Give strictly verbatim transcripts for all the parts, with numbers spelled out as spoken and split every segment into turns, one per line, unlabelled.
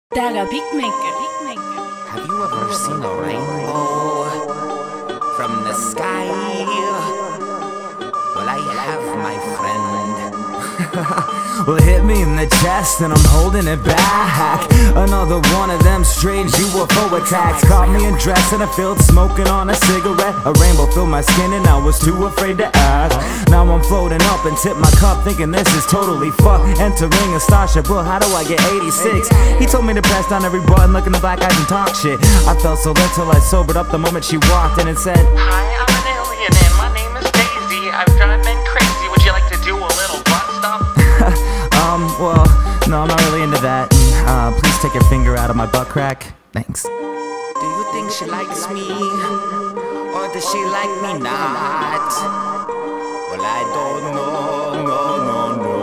DAGA BEATMAKER.
Have you ever seen a rainbow from the sky? Well, I have, my friend.
Well, it hit me in the chest and I'm holding it back. Another one of them strange U F O attacks. Caught me undressed in a field smoking on a cigarette. A rainbow filled my skin and I was too afraid to ask. Now I'm floating up and tip my cup thinking this is totally fucked. Entering a starship, well, how do I get eighty-six? He told me to press down every button, look in the black eyes and talk shit. I felt so lit till I sobered up the moment she walked in and said,
"Hi, I'm an alien and my name is Daisy. I've driven crazy. Would you like to do a little butt stuff?"
Um, well, no, I'm not really into that. Uh, please take your finger out of my butt crack. Thanks.
Do you think she likes me? Or does she like me not? Well, I don't know, no, no, no.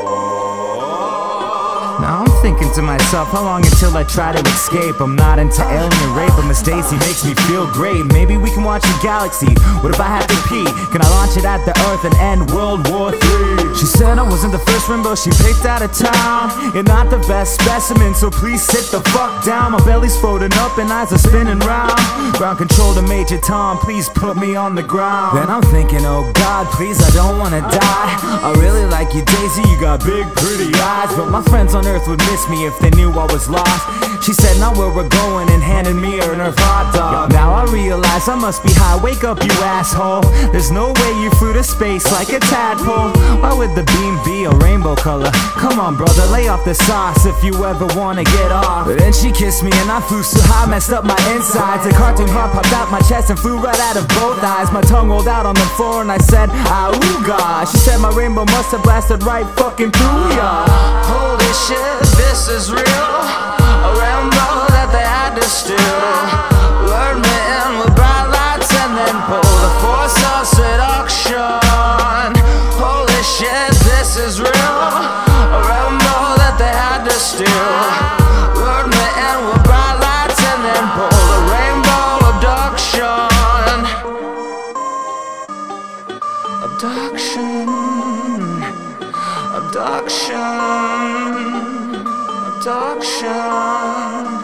Now I'm thinking to myself, how long until I try to escape? I'm not into alien rape, but Miss Daisy makes me feel great. Maybe we can watch a galaxy. What if I have to pee? Can I launch it at the Earth and end World War Three? She said I wasn't the first rainbow she picked out of town. You're not the best specimen, so please sit the fuck down. My belly's floating up and eyes are spinning round. Ground control to Major Tom, please put me on the ground. Then I'm thinking, oh God, please, I don't wanna die. I really like you, Daisy, you got big pretty eyes. But my friends on Earth would miss me if they knew I was lost. She said, now where we're going, and handed me her Nerf hot dog. Now I realize I must be high, wake up you asshole. There's no way you flew to space like a tadpole. Why would the beam be a rainbow color? Come on brother, lay off the sauce if you ever wanna get off. But then she kissed me and I flew so high, messed up my insides. A cartoon heart popped out my chest and flew right out of both eyes. My tongue rolled out on the floor and I said, "Auga." She said my rainbow must have blasted right fucking through ya.
Holy shit, this is real. A rainbow that they had to steal. Lured me in with bright lights and then pulled the force of seduction. Holy shit, this is real. A rainbow that they had to steal. Lured me in with bright lights and then pulled a rainbow abduction. Abduction. Abduction. Abduction.